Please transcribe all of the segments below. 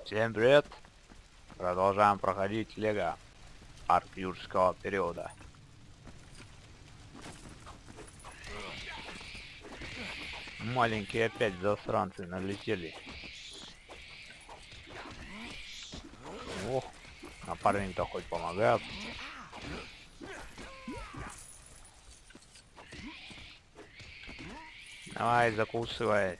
Всем привет! Продолжаем проходить Лего Арк юрского периода. Маленькие опять засранцы налетели. Ох, напарник-то хоть помогает. Давай, закусывай.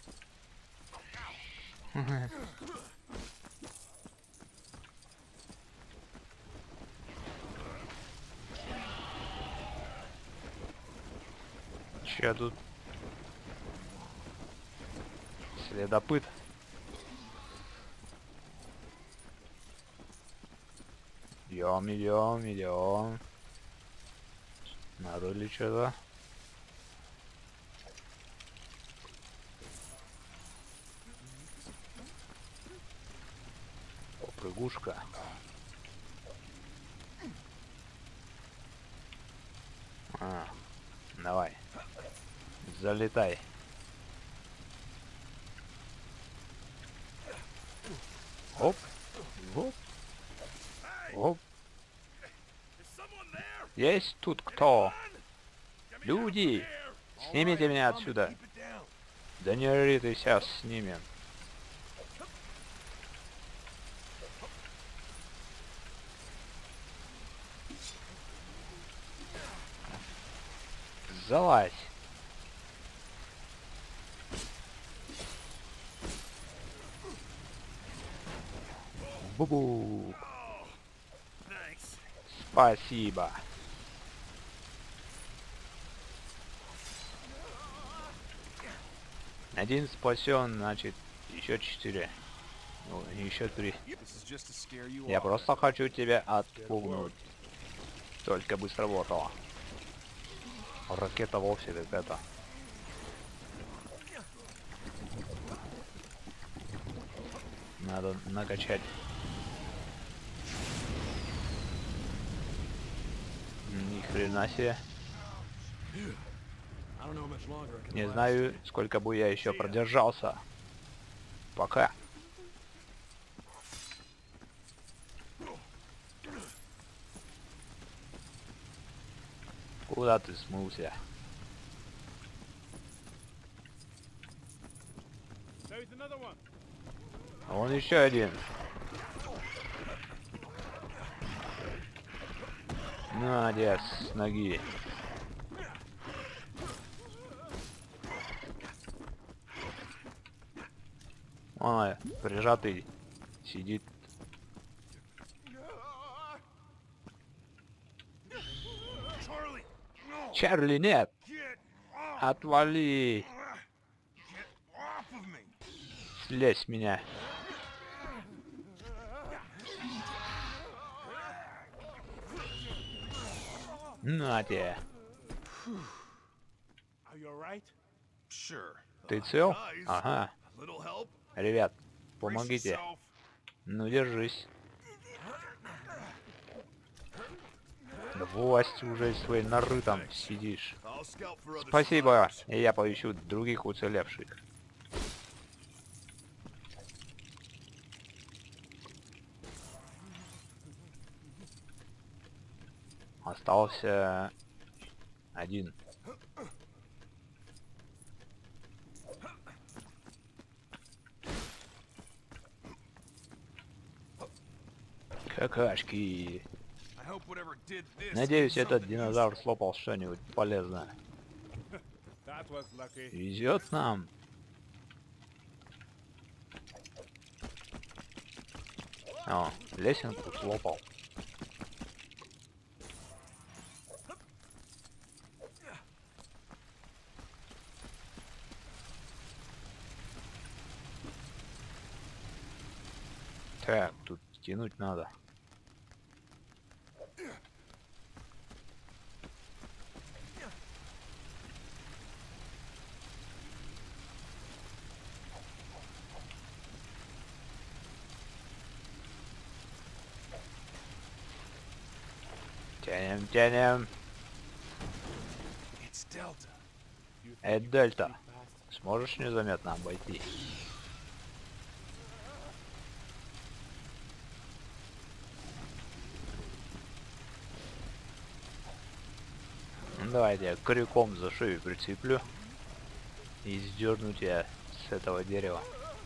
Че тут? Следопыт. Идем. Надо ли что-то? Попрыгушка. Давай. Залетай. Оп. Оп. Оп. Есть тут кто? Люди! Снимите меня отсюда. Да не ори, ты сейчас снимем. Залазь. Бу-бу. Спасибо. Один спасен, значит, еще 4. Ну, еще 3. Я просто хочу тебя отпугнуть. Только бы сработало. Ракета вовсе как это. Надо накачать. Ни хрена себе. Не знаю, сколько бы я еще продержался. Пока. Куда ты смылся? Вон еще один. Молодец, с ноги. Ой, прижатый сидит. Чарли, нет! Отвали! Слезь с меня. На тебе. Ты цел? Ага. Ребят, помогите. Ну, держись. Да власть уже своей норы там сидишь. Спасибо, и я поищу других уцелевших. Остался один. Какашки. Надеюсь, этот динозавр слопал что-нибудь полезное. Везет нам. О, лесенку слопал. Так, тут тянуть надо. Тянем. Это Дельта. Сможешь незаметно обойти? Давайте я крюком за шею прицеплю и сдерну тебя с этого дерева.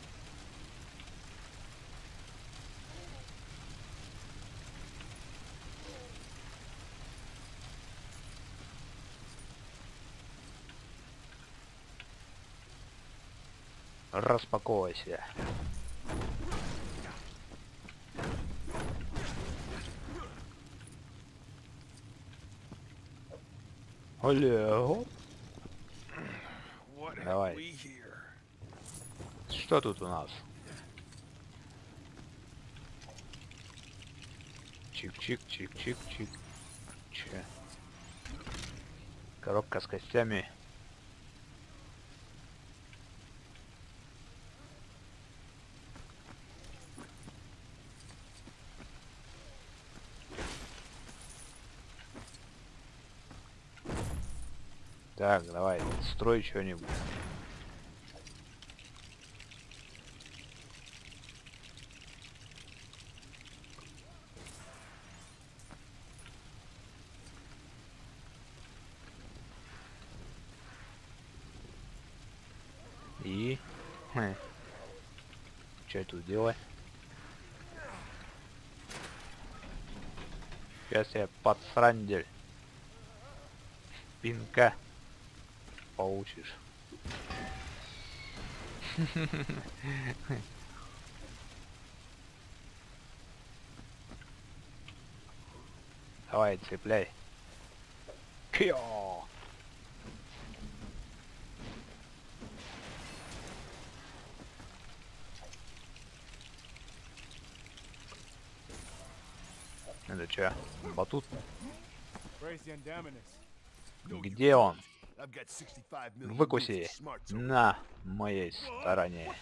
Распаковывайся. Олег. Давай. Что тут у нас? Чик-чик-чик-чик-чик. Че? Коробка с костями. Так, давай, строй что-нибудь. И... Что тут делать? Сейчас я подсрандель. Пинка получишь. Давай, цепляй. Кьё! Это чё? Батут? Где он? Выкуси на моей стороне.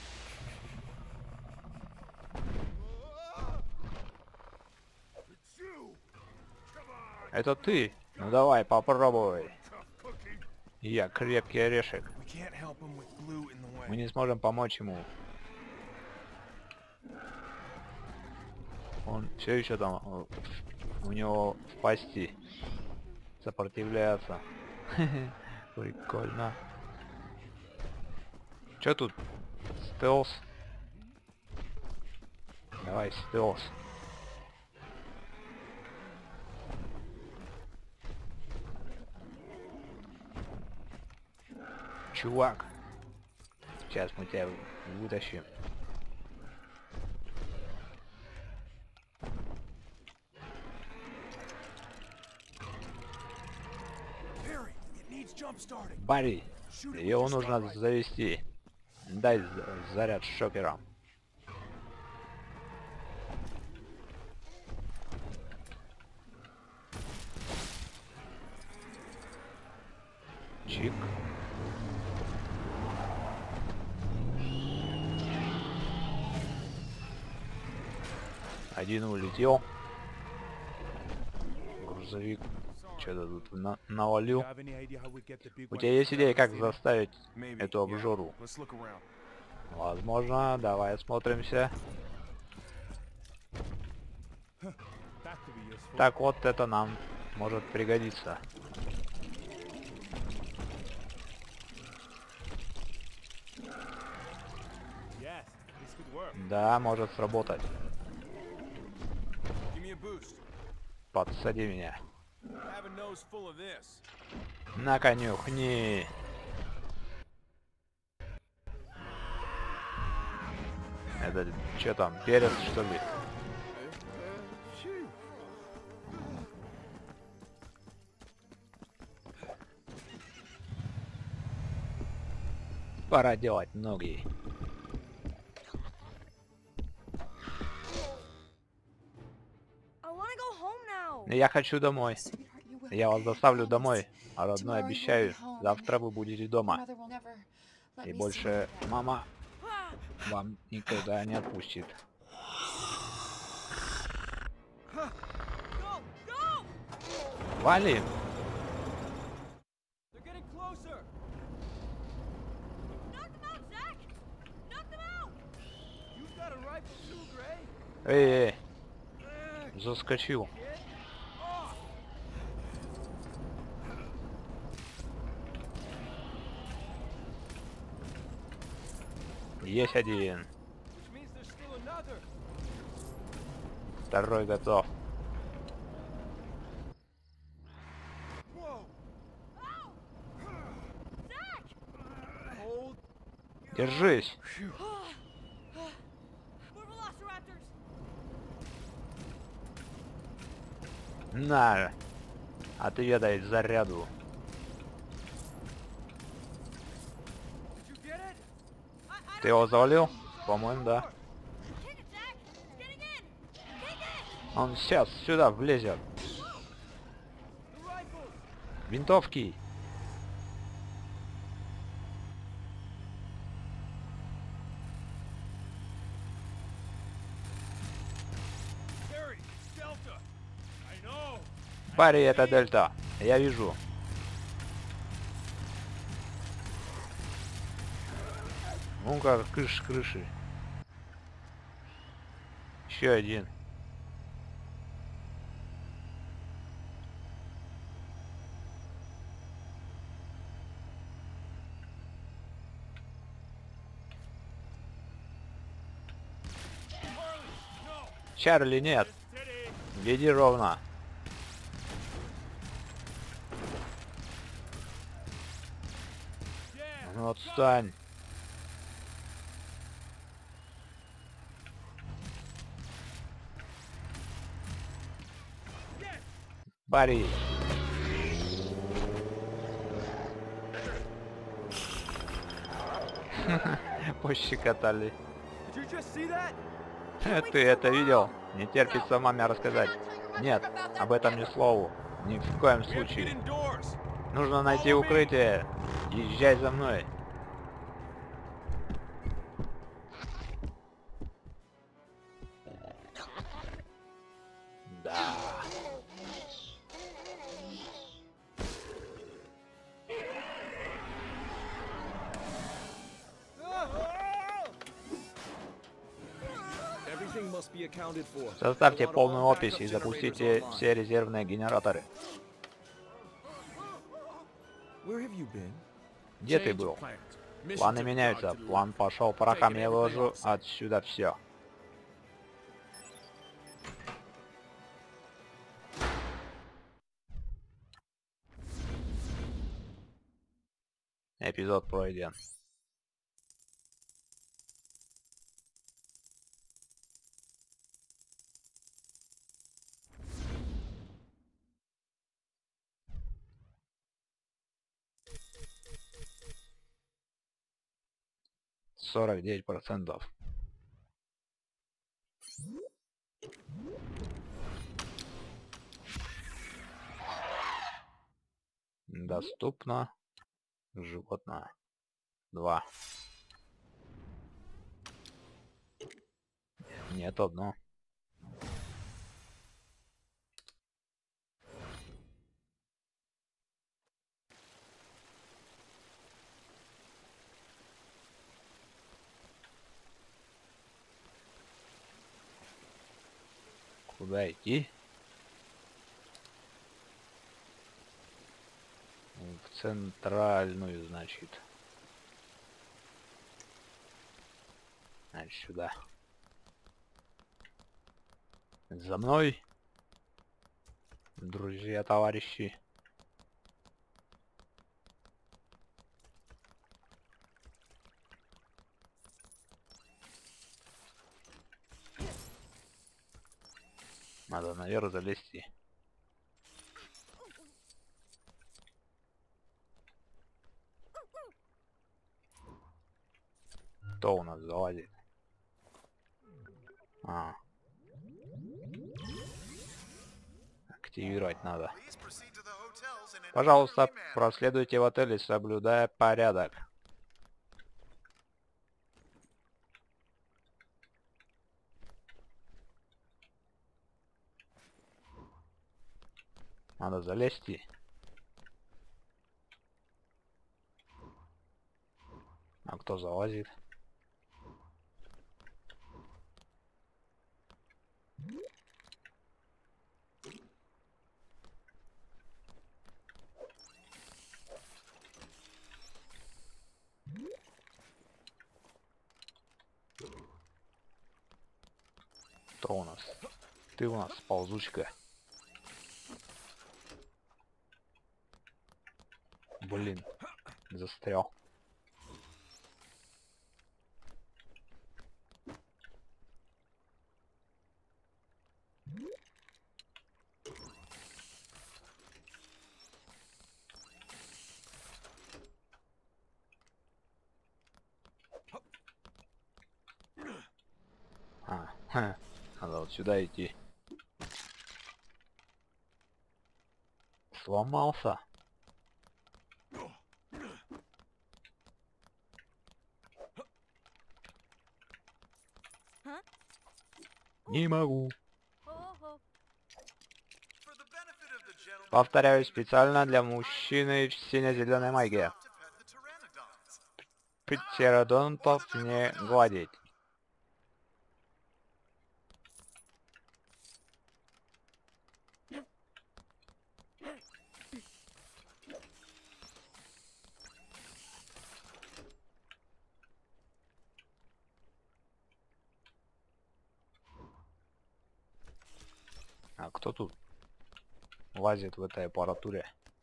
Это ты? Ну давай, попробуй. Я крепкий орешек. Мы не сможем помочь ему. Он все еще там, у него в пасти сопротивляется. Прикольно. Чё тут? Стелс? Давай, стелс. Чувак. Сейчас мы тебя вытащим. Барри, его нужно завести. Дай заряд шокером. Чик. Один улетел. Грузовик что-то тут навалил. У тебя есть идея, как заставить эту обжору? Возможно, давай осмотримся. Так, вот это нам может пригодиться. Да, может сработать. Подсади меня. На конюхни. Это что там, перец что ли? Пора делать ноги. Я хочу домой. Я вас доставлю домой. А родной, обещаю, завтра вы будете дома. И больше мама вам никогда не отпустит. Вали! Эй, заскочил. Есть один. Второй готов. Держись. На. Отведай заряду. Ты его завалил? По-моему, да. Он сейчас сюда влезет. Винтовки. Барри, это Дельта. Я вижу. Ну-ка, крыши. Еще один. Чарли, нет. Веди ровно. Ну, отстань. Барри. Пощекотали. Ты это видел? Не терпится маме рассказать. Нет, об этом ни слову. Ни в коем случае. Нужно найти укрытие. Езжай за мной. Да. Составьте полную опись и запустите все резервные генераторы. Где ты был? Планы меняются. План пошел порохам, я выложу отсюда все. Эпизод пройден. %. Доступно. Животное. 2. Нет, одно. Куда идти? В центральную, значит. Значит, сюда. За мной, друзья, товарищи. Надо наверх залезти. Кто у нас залазит? Активировать надо. Пожалуйста, проследуйте в отеле, соблюдая порядок. Надо залезть. А кто залазит? Кто у нас? Ты у нас ползучка. Блин, застрял. Надо вот сюда идти. Сломался. Не могу. Повторяю, специально для мужчины в сине-зеленой майке. Птеродонтов не гладить. А кто тут лазит в этой аппаратуре?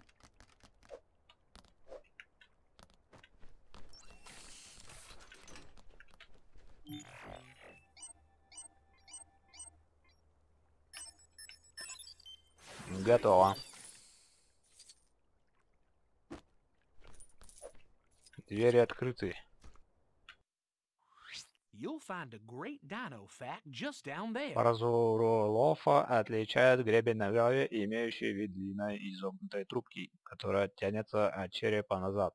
Готово. Двери открыты. Паразуролофа отличает гребень на голове, имеющий вид длинной изогнутой трубки, которая тянется от черепа назад.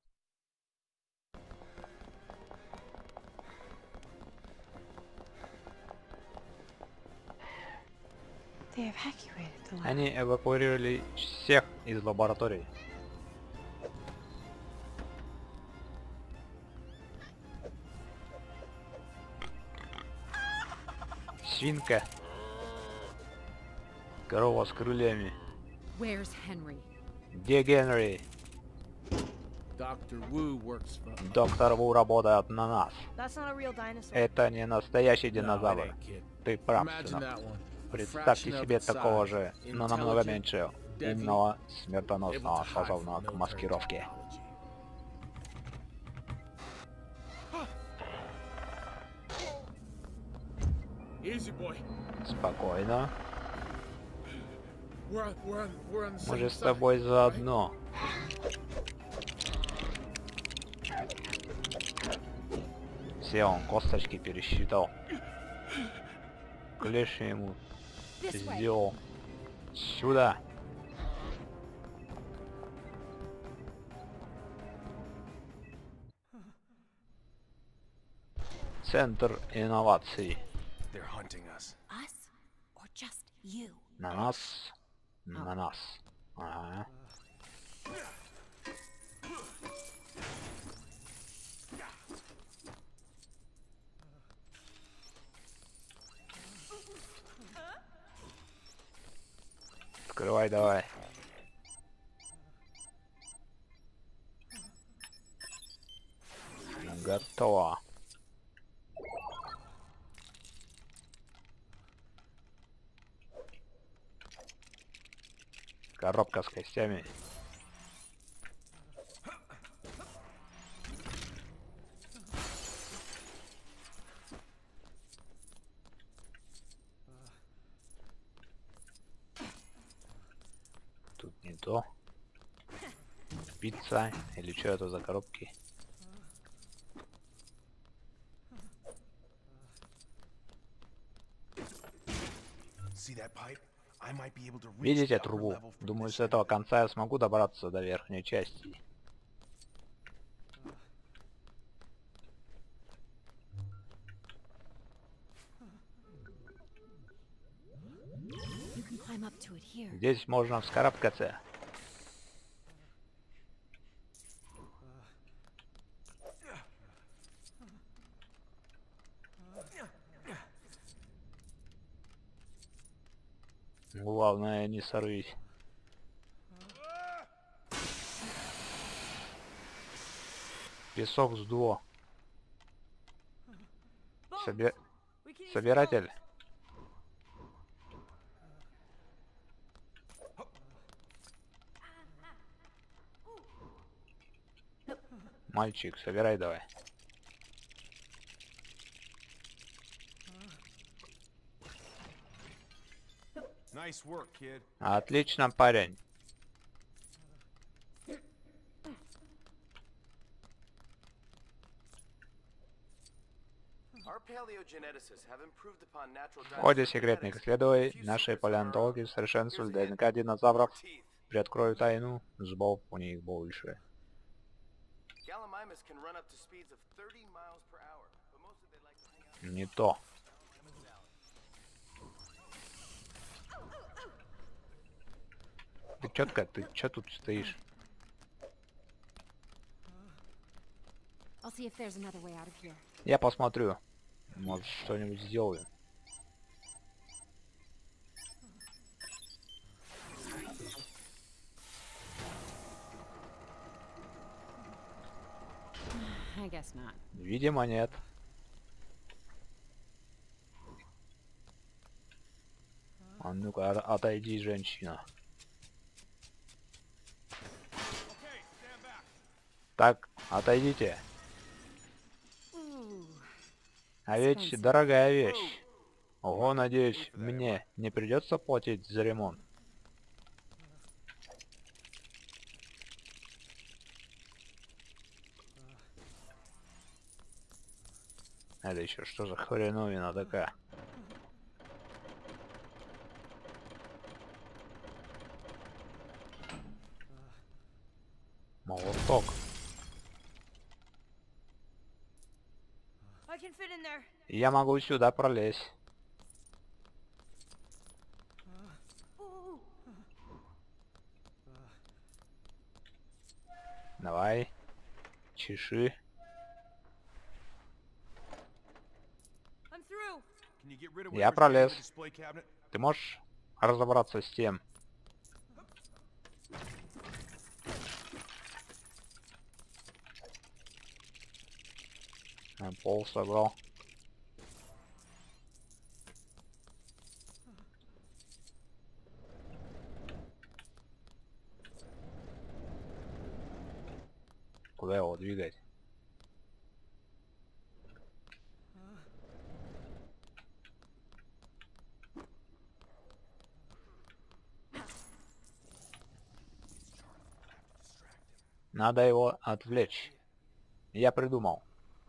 Они эвакуировали всех из лаборатории. Свинка. Корова с крыльями. Где Генри? Доктор Ву работает на нас. Это не настоящий динозавр. Ты прав, сынок. Представьте себе такого же, но намного меньше, умного, смертоносного, способного к маскировке. Спокойно. Мы же с тобой заодно. Все, он косточки пересчитал. Клеши ему сделал. Сюда. Центр инноваций. На нас. На нас. Ага. Открывай давай. Готово. Коробка с костями. Тут не то. Пицца или что это за коробки? Видите трубу? Думаю, с этого конца я смогу добраться до верхней части. Здесь можно вскарабкаться. Главное, не сорвись. Песок сдуло. Собиратель. Мальчик, собирай давай. Nice work, kid. Отлично, парень. В ходе секретных исследований наши палеонтологи совершенствовали ДНК динозавров. Приоткрою тайну, зубов у них больше. Не то. Ты четко, ты чё тут стоишь? Я посмотрю. Может, что-нибудь сделаю. Видимо, нет. А ну-ка, отойди, женщина. Так, отойдите. А ведь дорогая вещь. Ого, надеюсь, мне не придется платить за ремонт. Это еще что за хреновина такая? Молоток. Я могу сюда пролезть. Давай. Чеши. Я пролез. Ты можешь разобраться с тем? Пол собрал. Куда его двигать? Надо его отвлечь. Я придумал.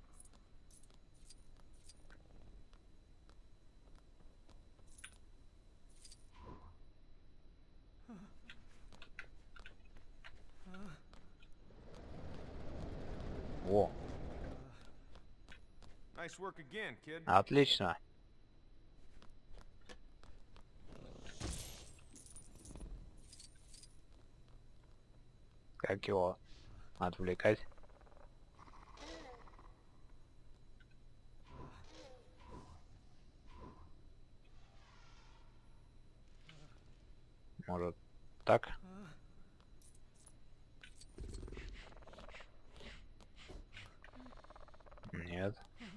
О. Отлично. Как его отвлекать? Может, так? Нет.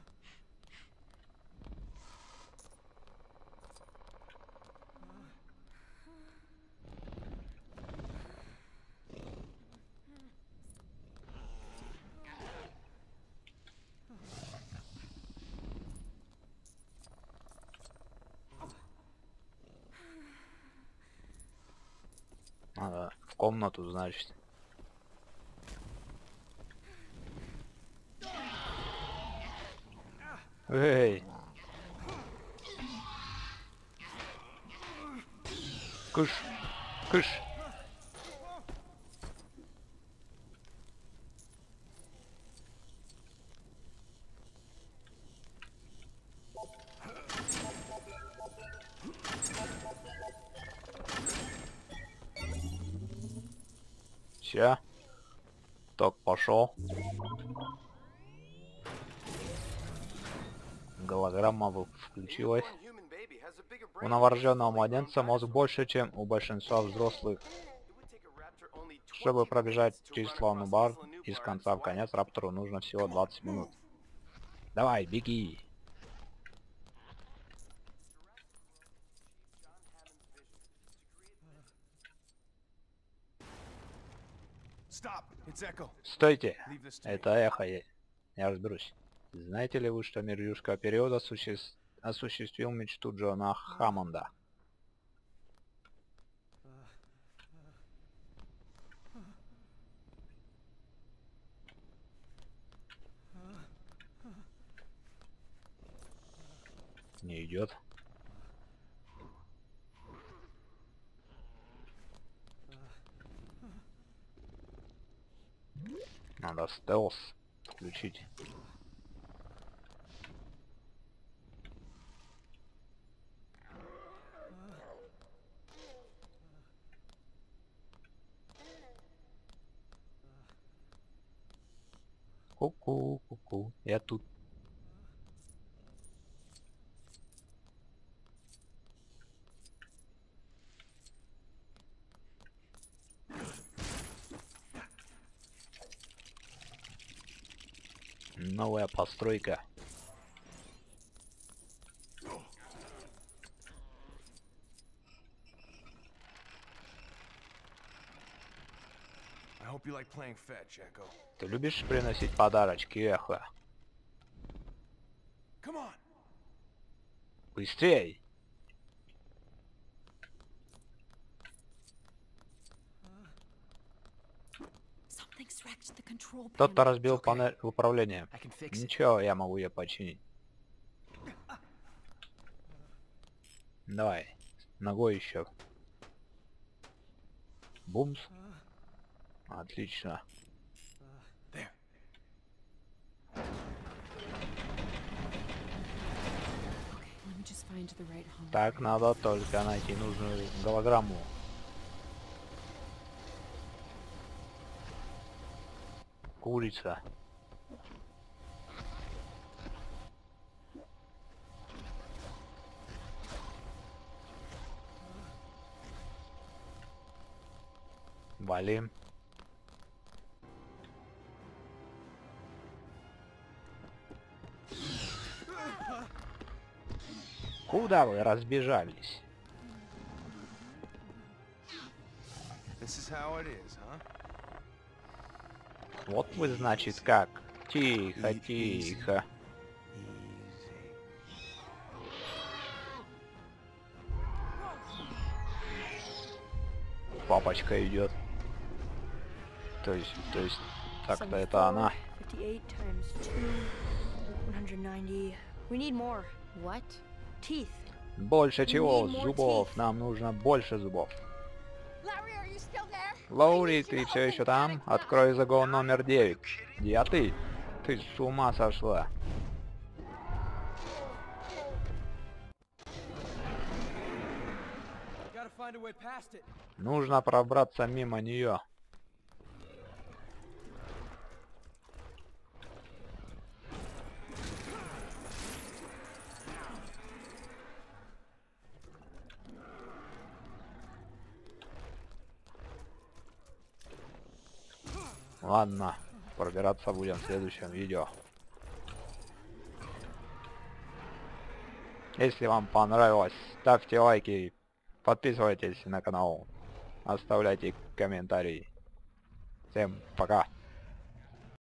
Надо в комнату, значит. Эй! Кыш! Кыш! Все. Ток пошел. Голограмма включилась. У новорожденного младенца мозг больше, чем у большинства взрослых. Чтобы пробежать через славный бар из конца в конец, раптору нужно всего 20 минут. Давай, беги. Stop. It's Echo. Стойте! Leave this to me. Это эхо. Я разберусь. Знаете ли вы, что мир юрского периода осуществил мечту Джона Хаммонда? Не идет. Надо стелс включить. Ку-ку, ку-ку. Я тут. Новая постройка. I hope you like playing fetch, Echo. Ты любишь приносить подарочки, эхо? Come on. Быстрей! Кто-то разбил панель управления. Ничего, я могу ее починить. Давай, ногой еще. Бумс. Отлично. There. Так, надо только найти нужную голограмму. Курица. Валим. Куда вы разбежались? This is how it is, huh? Вот вы, значит, как. Тихо, тихо. Папочка идет. То есть, так-то это она. 58 times 2, 190. We need more. What? Teeth. Больше чего? Зубов. Нам нужно больше зубов. Лоури, ты все еще там? Открой загон номер 9. Где ты? Ты с ума сошла. Нужно пробраться мимо нее. Ладно, пробираться будем в следующем видео. Если вам понравилось, ставьте лайки, подписывайтесь на канал, оставляйте комментарии. Всем пока!